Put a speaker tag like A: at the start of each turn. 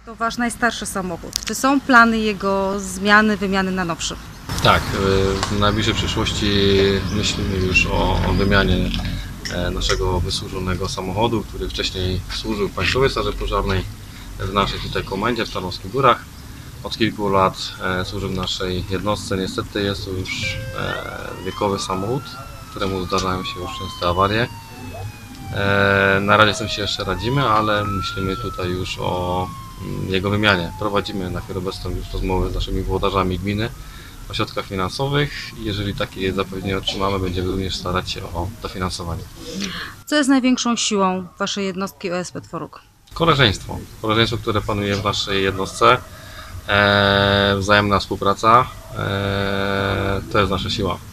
A: To wasz najstarszy samochód. Czy są plany jego zmiany, wymiany na nowszy?
B: Tak, w najbliższej przyszłości myślimy już o wymianie naszego wysłużonego samochodu, który wcześniej służył w Państwowej Straży Pożarnej w naszej tutaj komendzie w Tarnowskich Górach. Od kilku lat służy w naszej jednostce. Niestety jest to już wiekowy samochód, któremu zdarzają się już częste awarie. Na razie z tym się jeszcze radzimy, ale myślimy tutaj już o jego wymianie. Prowadzimy na chwilę obecną już rozmowy z naszymi włodarzami gminy o środkach finansowych. Jeżeli takie zapewnienie otrzymamy, będziemy również starać się o dofinansowanie.
A: Co jest największą siłą waszej jednostki OSP Tworuk?
B: Koleżeństwo. Koleżeństwo, które panuje w naszej jednostce. Wzajemna współpraca. To jest nasza siła.